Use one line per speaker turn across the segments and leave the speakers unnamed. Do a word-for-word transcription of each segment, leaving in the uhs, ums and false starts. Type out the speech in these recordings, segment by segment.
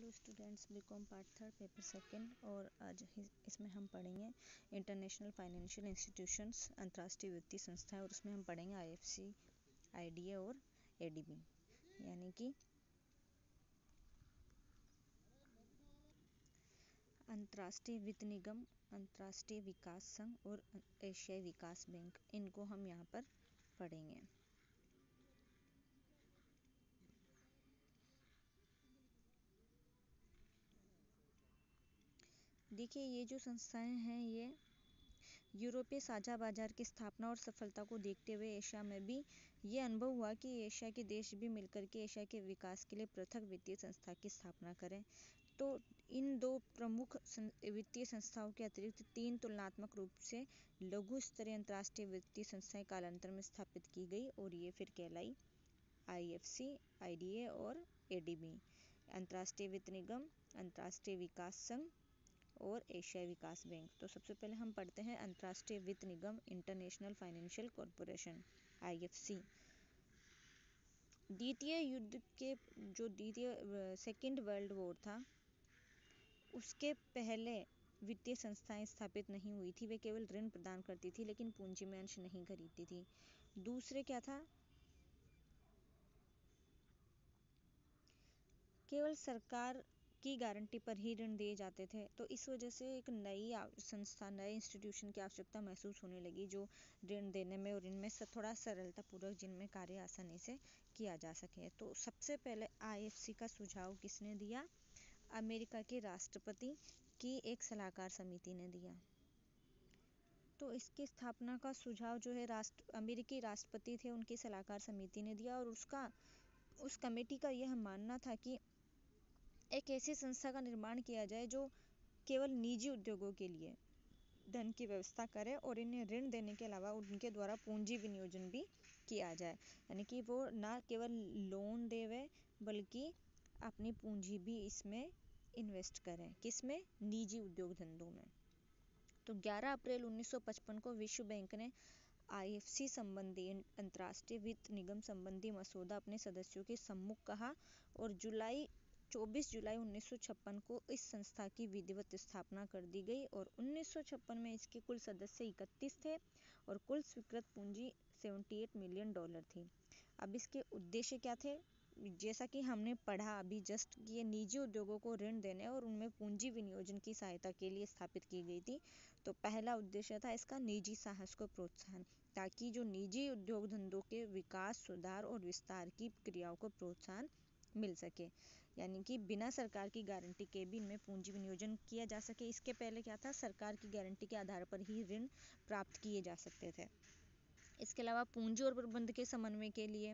Hello students, BCom part third paper second. और आज इसमें हम पढ़ेंगे इंटरनेशनल फाइनेंशियल इंस्टीट्यूशंस, अंतर्राष्ट्रीय वित्तीय संस्थाएं, और उसमें हम पढ़ेंगे आईएफसी, आईडीए और एडीबी, यानी कि अंतर्राष्ट्रीय वित्त निगम, अंतर्राष्ट्रीय विकास संघ और एशियाई विकास बैंक। इनको हम यहाँ पर पढ़ेंगे। देखिए, ये जो संस्थाएं हैं ये यूरोपीय साझा बाजार की स्थापना और सफलता को देखते हुए एशिया में भी ये अनुभव हुआ कि एशिया के देश भी मिलकर के एशिया के विकास के लिए पृथक वित्तीय संस्था की स्थापना करें। तो इन दो प्रमुख वित्तीय संस्थाओं के अतिरिक्त तीन तुलनात्मक रूप से लघु स्तरीय अंतर्राष्ट्रीय वित्तीय संस्थाएं कालांतर में स्थापित की गई और ये फिर कहलाई आईएफसी, आईडीए और एडीबी, अंतर्राष्ट्रीय वित्त निगम, अंतर्राष्ट्रीय विकास संघ और एशियाई विकास बैंक। तो सबसे पहले हम पढ़ते हैं अंतर्राष्ट्रीय वित्त निगम, इंटरनेशनल फाइनेंशियल कॉरपोरेशन, आईएफसी। द्वितीय युद्ध के जो द्वितीय सेकेंड वर्ल्ड वॉर था उसके पहले वित्तीय संस्थाएं स्थापित नहीं हुई थी। वे केवल ऋण प्रदान करती थी लेकिन पूंजी में अंश नहीं खरीदती थी। दूसरे क्या था, केवल सरकार की गारंटी पर ही ऋण दिए जाते थे। तो इस वजह से एक नई संस्था, नए इंस्टीट्यूशन की आवश्यकता महसूस होने लगी जो ऋण देने में और इनमें से थोड़ा सरलतापूर्वक जिनमें कार्य आसानी से किया जा सके। तो सबसे पहले आईएफसी का सुझाव किसने दिया? अमेरिका के राष्ट्रपति की एक सलाहकार समिति ने दिया। तो इसकी स्थापना का सुझाव जो है राष्ट्र अमेरिकी राष्ट्रपति थे उनकी सलाहकार समिति ने दिया, और उसका उस कमेटी का यह मानना था कि एक ऐसी संस्था का निर्माण किया जाए जो केवल निजी उद्योगों के लिए धन की व्यवस्था करे और इन्हें ऋण देने के अलावा उनके द्वारा पूंजी विनियोजन भी किया जाए, यानी कि वो ना केवल लोन देवे बल्कि अपनी पूंजी भी इसमें इन्वेस्ट करें। किसमें? निजी उद्योग धंधों में। तो ग्यारह अप्रैल उन्नीस सौ पचपन को विश्व बैंक ने आईएफसी संबंधी अंतर्राष्ट्रीय वित्त निगम संबंधी मसौदा अपने सदस्यों के सम्मुख कहा और जुलाई चौबीस जुलाई उन्नीस सौ छप्पन को इस संस्था की विधिवत स्थापना कर दी गई। और उन्नीस सौ छप्पन में इसके कुल सदस्य इकतीस थे और कुल स्वीकृत पूंजी अठहत्तर मिलियन डॉलर थी। अब इसके उद्देश्य क्या थे? जैसा कि हमने पढ़ा अभी जस्ट कि ये निजी उद्योगों को ऋण देने और उनमें पूंजी विनियोजन की सहायता के लिए स्थापित की गई थी। तो पहला उद्देश्य था इसका निजी साहस को प्रोत्साहन, ताकि जो निजी उद्योग धंधों के विकास, सुधार और विस्तार की क्रियाओं को प्रोत्साहन मिल सके, यानी कि बिना सरकार की गारंटी के भी इनमें पूंजी विनियोजन किया जा सके। इसके पहले क्या था, सरकार की गारंटी के आधार पर ही ऋण प्राप्त किए जा सकते थे। इसके अलावा पूंजी और प्रबंध के समन्वय के लिए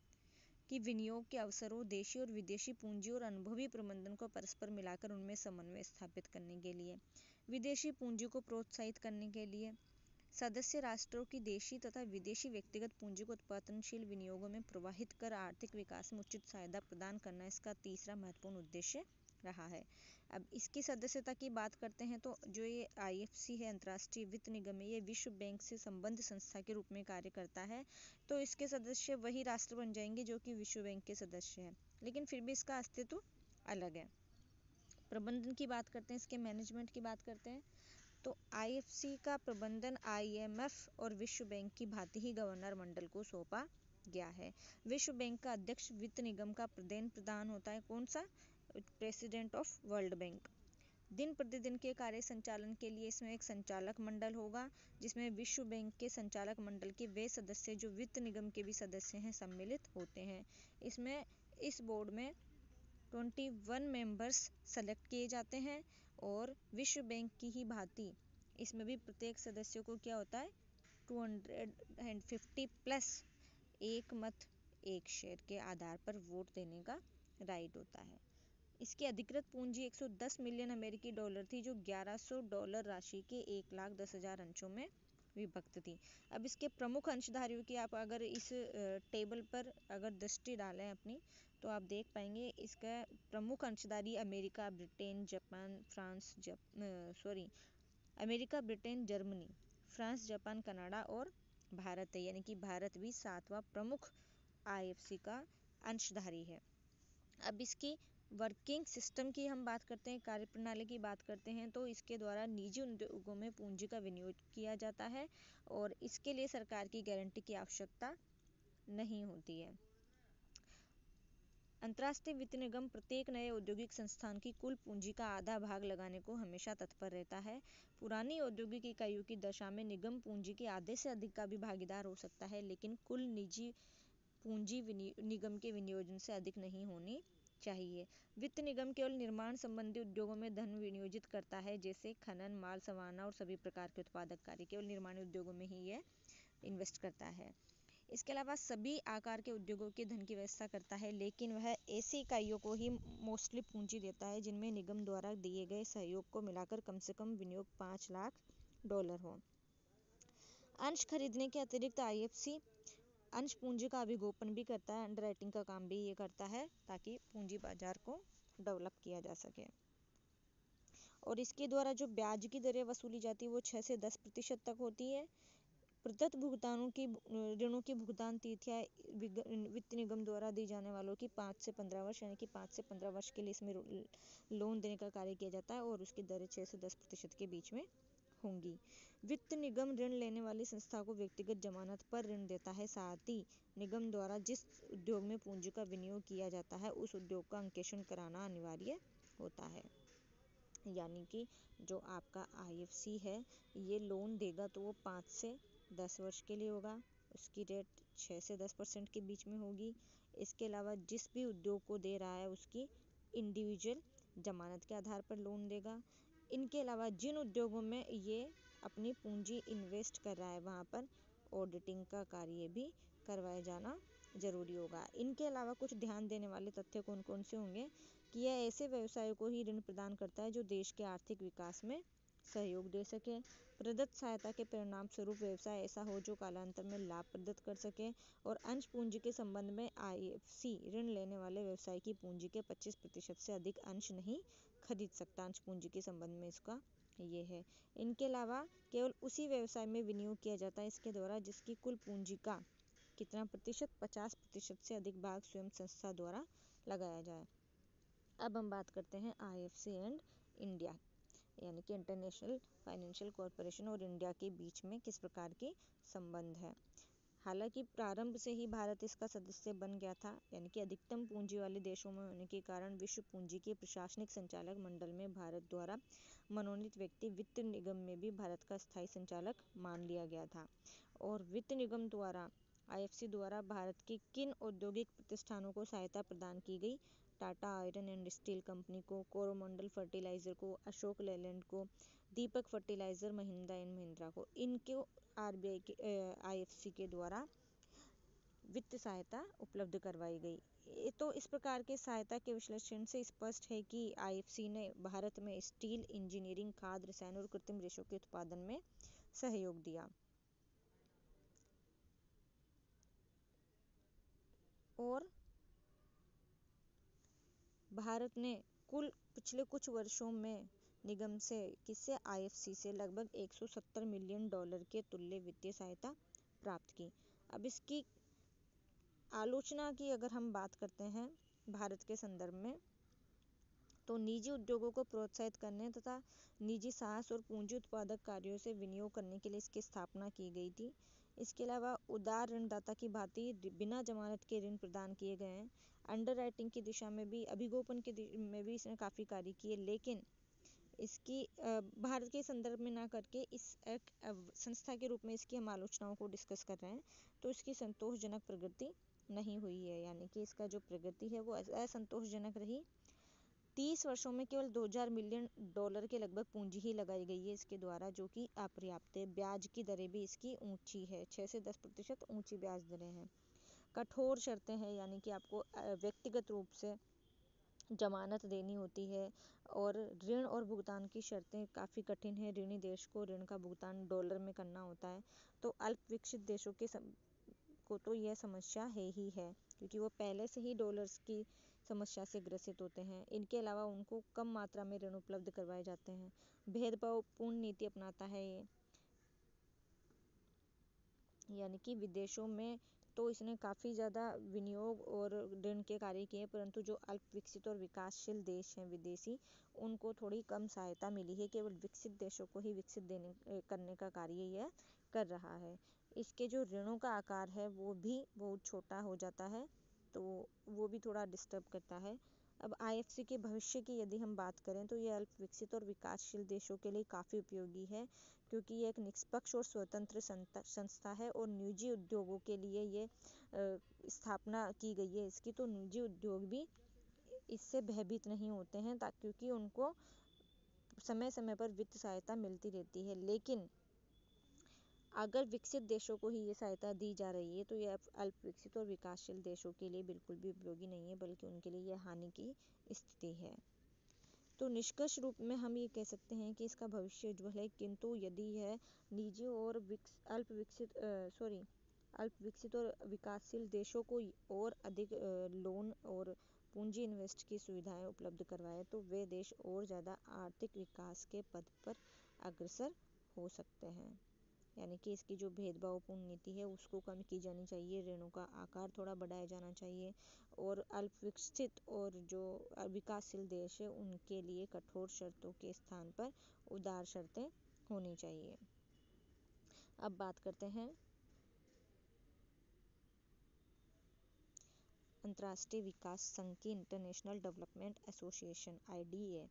कि विनियोग के अवसरों, देशी और विदेशी पूंजी और अनुभवी प्रबंधन को परस्पर मिलाकर उनमें समन्वय स्थापित करने के लिए, विदेशी पूंजी को प्रोत्साहित करने के लिए, सदस्य राष्ट्रों की देशी तथा विदेशी व्यक्तिगत पूंजी को उत्पादनशील विनियोगों में प्रवाहित कर आर्थिक विकास में उचित सहायता प्रदान करना इसका तीसरा महत्वपूर्ण उद्देश्य रहा है। अब इसकी सदस्यता की बात करते हैं तो जो ये आईएफसी है, अंतर्राष्ट्रीय वित्त निगम है, ये विश्व बैंक से संबद्ध संस्था के रूप में कार्य करता है। तो इसके सदस्य वही राष्ट्र बन जाएंगे जो कि विश्व बैंक के सदस्य हैं, लेकिन फिर भी इसका अस्तित्व अलग है। प्रबंधन की बात करते हैं, इसके मैनेजमेंट की बात करते हैं तो आईएफसी का प्रबंधन आईएमएफ और विश्व बैंक की भांति ही गवर्नर मंडल को सौंपा गया है। विश्व बैंक का अध्यक्ष वित्त निगम का प्रधान प्रधान होता है। कौन सा? President of World Bank. दिन प्रतिदिन के कार्य संचालन के लिए इसमें एक संचालक मंडल होगा जिसमें विश्व बैंक के संचालक मंडल के वे सदस्य जो वित्त निगम के भी सदस्य हैं सम्मिलित होते हैं। इसमें इस बोर्ड में इक्कीस मेंबर्स सेलेक्ट किए जाते हैं और विश्व बैंक की ही भांति इसमें भी प्रत्येक सदस्य को क्या होता है, दो सौ पचास प्लस एक मत एक शेयर के आधार पर वोट देने का राइट होता है। इसकी अधिकृत पूंजी एक सौ दस मिलियन अमेरिकी डॉलर थी जो ग्यारह सौ डॉलर राशि के एक लाख दस हजार अंशों में विभक्त थी। अब इसके प्रमुख अंशधारियों की आप अगर इस टेबल पर अगर दृष्टि डालें अपनी तो आप देख पाएंगे इसका प्रमुख अंशधारी अमेरिका, ब्रिटेन, जापान, फ्रांस, जप sorry America, Britain, Germany, France, Japan, Canada और भारत है, यानी कि भारत भी सातवां प्रमुख आईएफसी का अंशधारी है। अब इसकी वर्किंग सिस्टम की हम बात करते हैं, कार्यप्रणाली की बात करते हैं, तो इसके द्वारा निजी उद्योगों में पूंजी का विनियोग किया जाता है और इसके लिए सरकार की गारंटी की आवश्यकता नहीं होती है। अंतर्राष्ट्रीय वित्त निगम प्रत्येक नए औद्योगिक संस्थान की कुल पूंजी का आधा भाग लगाने को हमेशा तत्पर रहता है। पुरानी औद्योगिक इकाइयों की दशा में निगम पूंजी के आधे से अधिक का भी भागीदार हो सकता है, लेकिन कुल निजी पूंजी निगम के विनियोजन से अधिक नहीं होनी चाहिए। वित्त निगम केवल निर्माण संबंधी उद्योगों में धन विनियोजित करता है, जैसे खनन, माल संवाहन और सभी प्रकार के उत्पादक कार्य। केवल निर्माण उद्योगों में ही ये इन्वेस्ट करता है। इसके अलावा सभी आकार के उद्योगों के धन की व्यवस्था करता है, लेकिन वह ऐसी इकाइयों को ही मोस्टली पूंजी देता है जिनमें निगम द्वारा दिए गए सहयोग को मिलाकर कम से कम विनियोग पाँच लाख डॉलर हो। अंश खरीदने के अतिरिक्त आईएफसी अंश पूंजी का अभिगोपन भी करता है, अंडरराइटिंग का काम भी ये करता है ताकि पूंजी बाजार को डेवलप किया जा सके। और इसके द्वारा जो ब्याज की दरें वसूली जाती है वो छः से दस प्रतिशत तक होती है। प्रदत्त भुगतानों की ऋणों की भुगतान तिथियां वित्त निगम द्वारा दी जाने वालों की पाँच से पंद्रह वर्ष यानी कि पाँच से पंद्रह वर्ष के लिए इसमें लोन देने का कार्य किया जाता है और उसकी दरें छः से दस प्रतिशत के बीच में होंगी। वित्त निगम ऋण लेने वाली संस्था को व्यक्तिगत जमानत पर ऋण देता है। साथ ही निगम द्वारा जिस उद्योग में पूंजी का विनियोग किया जाता है उस उद्योग का अंकेक्षण कराना अनिवार्य होता है। यानी कि जो आपका आईएफसी है ये लोन देगा तो वो पाँच से दस वर्ष के लिए होगा, उसकी रेट छः से दस परसेंट के बीच में होगी। इसके अलावा जिस भी उद्योग को दे रहा है उसकी इंडिविजुअल जमानत के आधार पर लोन देगा। इनके अलावा जिन उद्योगों में ये अपनी पूंजी इन्वेस्ट कर रहा है वहाँ पर ऑडिटिंग का कार्य भी करवाया जाना जरूरी होगा। इनके अलावा कुछ ध्यान देने वाले तथ्य कौन कौन से होंगे कि यह ऐसे व्यवसायों को ही ऋण प्रदान करता है जो देश के आर्थिक विकास में सहयोग दे सके। प्रदत्त सहायता के परिणाम स्वरूप व्यवसाय ऐसा हो जो कालांतर में लाभ प्रदत्त कर सके। और अंश पूंजी के संबंध में आईएफसी ऋण लेने वाले व्यवसाय की पूंजी के पच्चीस प्रतिशत से अधिक अंश नहीं खरीद सकता। अंश पूंजी के संबंध में इसका ये है। इनके अलावा केवल उसी व्यवसाय में विनियोग किया जाता है इसके द्वारा जिसकी कुल पूंजी का कितना प्रतिशत, पचास प्रतिशत से अधिक भाग स्वयं संस्था द्वारा लगाया जाए। अब हम बात करते हैं आईएफसी एंड इंडिया यानी कि इंटरनेशनल फाइनेंशियल कॉरपोरेशन और इंडिया के बीच में किस प्रकार के संबंध है। हालांकि प्रारंभ से ही भारत इसका सदस्य बन गया था, यानी कि अधिकतम पूंजी वाले देशों में होने के कारण विश्व पूंजी के प्रशासनिक संचालक मंडल में भारत द्वारा मनोनीत व्यक्ति वित्त निगम में भी भारत का स्थायी संचालक मान लिया गया था। और वित्त निगम द्वारा आईएफसी द्वारा भारत के किन औद्योगिक प्रतिष्ठानों को सहायता प्रदान की गई? Tata iron and steel company को, कोरोमंडल फर्टिलाइजर को, अशोक लेलैंड को, दीपक फर्टिलाइजर, महिंद्रा एंड महिंद्रा को, इनको आरबीआई के आईएफसी के द्वारा वित्त सहायता उपलब्ध करवाई गई। ये तो इस प्रकार के सहायता के विश्लेषण से स्पष्ट है कि आईएफसी ने भारत में स्टील इंजीनियरिंग, खाद्य रसायन और कृत्रिम रेशों के उत्पादन में सहयोग दिया। और भारत ने कुल पिछले कुछ वर्षों में निगम से किससे आईएफसी से लगभग एक सौ सत्तर मिलियन डॉलर के तुल्य वित्तीय सहायता प्राप्त की। अब इसकी आलोचना की अगर हम बात करते हैं भारत के संदर्भ में तो निजी उद्योगों को प्रोत्साहित करने तथा निजी साहस और पूंजी उत्पादक कार्यों से विनियोग करने के लिए इसकी स्थापना की गई थी। इसके अलावा उदार ऋणदाता की भांति बिना जमानत के ऋण प्रदान किए गए हैं। अंडरराइटिंग की दिशा में भी, अभिगोपन के में भी इसने काफ़ी कार्य किए, लेकिन इसकी भारत के संदर्भ में ना करके इस एक संस्था के रूप में इसकी हम आलोचनाओं को डिस्कस कर रहे हैं तो इसकी संतोषजनक प्रगति नहीं हुई है, यानी कि इसका जो प्रगति है वो असंतोषजनक रही। तीस वर्षों में केवल दो हज़ार मिलियन डॉलर के लगभग पूंजी ही लगाई गई है इसके द्वारा, जो कि अपर्याप्त है। ब्याज की दरें भी इसकी ऊंची है, छः से दस प्रतिशत ऊंची ब्याज दरें हैं। कठोर शर्तें हैं, यानी कि आपको व्यक्तिगत रूप से जमानत देनी होती है और ऋण और भुगतान की शर्तें काफ़ी कठिन है। ऋणी देश को ऋण का भुगतान डॉलर में करना होता है, तो अल्प विकसित देशों के सम, को तो यह समस्या है ही है क्योंकि वो पहले से ही डॉलर्स की समस्या से ग्रसित होते हैं। इनके अलावा उनको कम मात्रा में ऋण उपलब्ध करवाए जाते हैं। भेदभावपूर्ण नीति अपनाता है ये, यानी कि विदेशों में तो इसने काफ़ी ज़्यादा विनियोग और ऋण के कार्य किए, परंतु जो अल्प विकसित और विकासशील देश हैं विदेशी, उनको थोड़ी कम सहायता मिली है। केवल विकसित देशों को ही विकसित देने करने का कार्य यह कर रहा है। इसके जो ऋणों का आकार है वो भी बहुत छोटा हो जाता है, तो वो भी थोड़ा डिस्टर्ब करता है। अब आईएफसी के भविष्य की यदि हम बात करें तो ये अल्प विकसित और विकासशील देशों के लिए काफ़ी उपयोगी है, क्योंकि ये एक निष्पक्ष और स्वतंत्र संस्था है और निजी उद्योगों के लिए ये स्थापना की गई है इसकी। तो निजी उद्योग भी इससे भयभीत नहीं होते हैं, ताकि क्योंकि उनको समय समय पर वित्त सहायता मिलती रहती है। लेकिन अगर विकसित देशों को ही ये सहायता दी जा रही है तो ये अल्प विकसित और विकासशील देशों के लिए बिल्कुल भी उपयोगी नहीं है, बल्कि उनके लिए यह हानि की स्थिति है। तो निष्कर्ष रूप में हम ये कह सकते हैं कि इसका भविष्य उज्ज्वल है, किंतु यदि यह निजी और विकस, अल्प विकसित सॉरी अल्प विकसित और विकासशील देशों को और अधिक लोन और पूंजी इन्वेस्ट की सुविधाएं उपलब्ध करवाए तो वे देश और ज़्यादा आर्थिक विकास के पद पर अग्रसर हो सकते हैं। यानी कि इसकी जो भेदभावपूर्ण नीति है उसको कम की जानी चाहिए, ऋणों का आकार थोड़ा बढ़ाया जाना चाहिए, और अल्प विकसित और जो विकासशील देश है उनके लिए कठोर शर्तों के स्थान पर उदार शर्तें होनी चाहिए। अब बात करते हैं अंतर्राष्ट्रीय विकास संघ की, International Development Association I D A.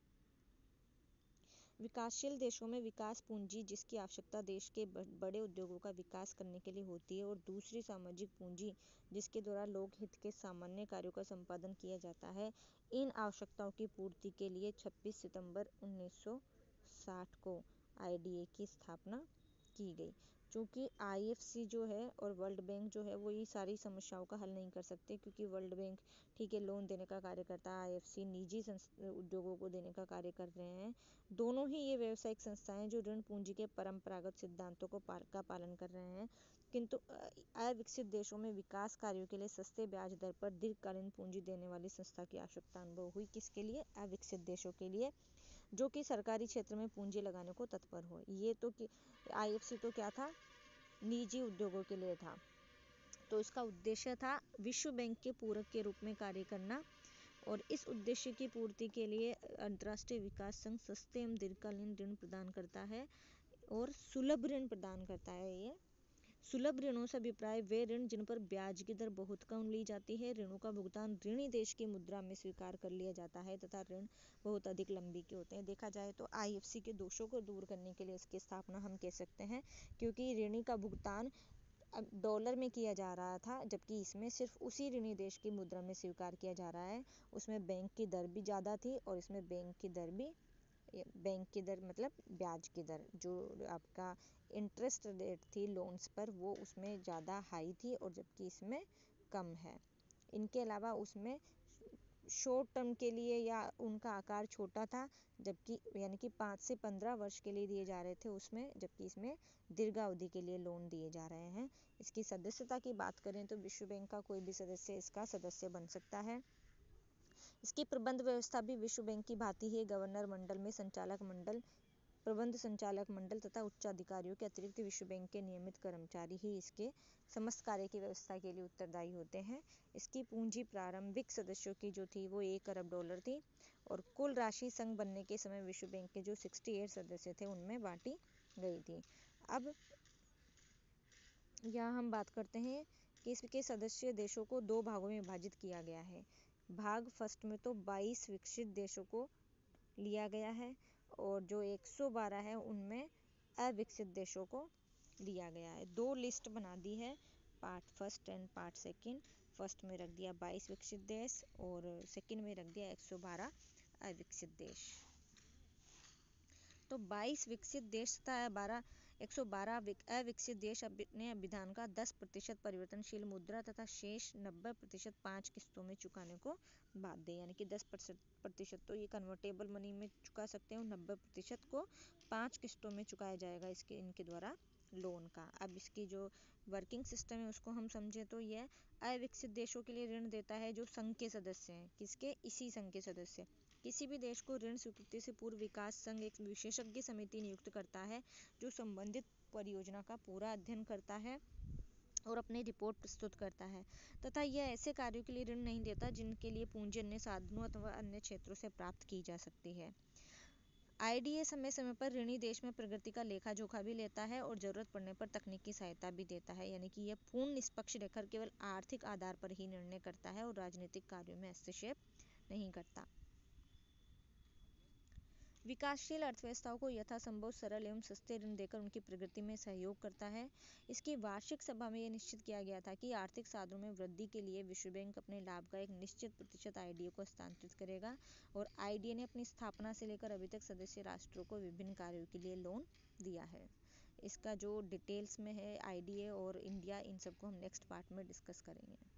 विकासशील देशों में विकास पूंजी जिसकी आवश्यकता देश के बड़े उद्योगों का विकास करने के लिए होती है, और दूसरी सामाजिक पूंजी जिसके द्वारा लोक हित के सामान्य कार्यों का संपादन किया जाता है। इन आवश्यकताओं की पूर्ति के लिए छब्बीस सितंबर उन्नीस सौ साठ को आई डी ए की स्थापना की गई। क्योंकि आई एफ सी जो है और वर्ल्ड बैंक जो है वो ये सारी समस्याओं का हल नहीं कर सकते, क्योंकि वर्ल्ड बैंक ठीक है लोन देने का कार्य करता है, आई एफ सी निजी उद्योगों को देने का कार्य कर रहे हैं। दोनों ही ये व्यावसायिक संस्थाएं जो ऋण पूंजी के परंपरागत सिद्धांतों को पाल, का पालन कर रहे हैं, किंतु अविकसित देशों में विकास कार्यों के लिए सस्ते ब्याज दर पर दीर्घकालीन पूंजी देने वाली संस्था की आवश्यकता अनुभव हुई। किसके लिए? अविकसित देशों के लिए, जो कि सरकारी क्षेत्र में पूंजी लगाने को तत्पर हो। ये तो आई एफ सी तो क्या था? निजी उद्योगों के लिए था। तो इसका उद्देश्य था विश्व बैंक के पूरक के रूप में कार्य करना, और इस उद्देश्य की पूर्ति के लिए अंतर्राष्ट्रीय विकास संघ सस्ते एवं दीर्घकालीन ऋण प्रदान करता है और सुलभ ऋण प्रदान करता है। ये सुलभ ऋणों से अभिप्राय वे ऋण जिन पर ब्याज की दर बहुत कम ली जाती है, ऋणों का भुगतान ऋणी देश की मुद्रा में स्वीकार कर लिया जाता है तथा ऋण बहुत अधिक लंबी के होते हैं। देखा जाए तो आई एफ सी के दोषों को दूर करने के लिए इसकी स्थापना हम कह सकते हैं, क्योंकि ऋणी का भुगतान डॉलर में किया जा रहा था, जबकि इसमें सिर्फ उसी ऋणी देश की मुद्रा में स्वीकार किया जा रहा है। उसमें बैंक की दर भी ज़्यादा थी, और इसमें बैंक की दर भी बैंक की दर मतलब ब्याज की दर, जो आपका इंटरेस्ट रेट थी लोन्स पर, वो उसमें ज़्यादा हाई थी, और जबकि इसमें कम है। इनके अलावा उसमें शॉर्ट टर्म के लिए या उनका आकार छोटा था, जबकि यानी कि पाँच से पंद्रह वर्ष के लिए दिए जा रहे थे उसमें, जबकि इसमें दीर्घावधि के लिए लोन दिए जा रहे हैं। इसकी सदस्यता की बात करें तो विश्व बैंक का कोई भी सदस्य इसका सदस्य बन सकता है। इसकी प्रबंध व्यवस्था भी विश्व बैंक की भांति ही गवर्नर मंडल में संचालक मंडल, प्रबंध संचालक मंडल तथा उच्चाधिकारियों के अतिरिक्त विश्व बैंक के नियमित कर्मचारी ही इसके समस्त कार्य की व्यवस्था के लिए उत्तरदायी होते हैं। इसकी पूंजी प्रारंभिक सदस्यों की जो थी वो एक अरब डॉलर थी, और कुल राशि संघ बनने के समय विश्व बैंक के जो अड़सठ सदस्य थे उनमें बांटी गई थी। अब यहाँ हम बात करते हैं कि इसके सदस्य देशों को दो भागों में विभाजित किया गया है। भाग फर्स्ट में तो बाईस विकसित देशों को लिया गया है, और जो एक सौ बारह है उनमें अविकसित देशों को लिया गया है। दो लिस्ट बना दी है, part first and part second. First में रख दिया बाईस विकसित देश, और सेकंड में रख दिया एक सौ बारह अविकसित देश। तो बाईस विकसित देश तथा बारह एक सौ बारह अविकसित देश अपने विधान का दस प्रतिशत परिवर्तनशील मुद्रा तथा शेष नब्बे प्रतिशत पाँच किस्तों में चुकाने को बाध्य, यानी कि दस प्रतिशत तो ये कन्वर्टेबल मनी में चुका सकते हैं, और नब्बे प्रतिशत को पाँच किस्तों में चुकाया जाएगा इसके इनके द्वारा लोन का। अब इसकी जो वर्किंग सिस्टम है उसको हम समझे तो यह अविकसित देशों के लिए ऋण देता है जो संघ के सदस्य हैं। किसके? इसी संघ के सदस्य। किसी भी देश को ऋण स्वीकृति से पूर्व विकास संघ एक विशेषज्ञ समिति नियुक्त करता है जो संबंधित परियोजना का पूरा अध्ययन करता है और अपनी रिपोर्ट प्रस्तुत करता है, तथा यह ऐसे कार्यों के लिए ऋण नहीं देता जिनके लिए पूंजी अन्य साधनों अथवा अन्य क्षेत्रों से प्राप्त की जा सकती है। आई डी ए समय समय पर ऋणी देश में प्रगति का लेखा जोखा भी लेता है और जरूरत पड़ने पर तकनीकी सहायता भी देता है, यानी कि यह पूर्ण निष्पक्ष रहकर केवल आर्थिक आधार पर ही निर्णय करता है और राजनीतिक कार्यों में हस्तक्षेप नहीं करता। विकासशील अर्थव्यवस्थाओं को यथासंभव सरल एवं सस्ते ऋण देकर उनकी प्रगति में सहयोग करता है। इसकी वार्षिक सभा में यह निश्चित किया गया था कि आर्थिक साधनों में वृद्धि के लिए विश्व बैंक अपने लाभ का एक निश्चित प्रतिशत आई डी ए को हस्तांतरित करेगा, और आई डी ए ने अपनी स्थापना से लेकर अभी तक सदस्य राष्ट्रों को विभिन्न कार्यों के लिए लोन दिया है। इसका जो डिटेल्स में है आई डी ए और इंडिया, इन सबको हम नेक्स्ट पार्ट में डिस्कस करेंगे।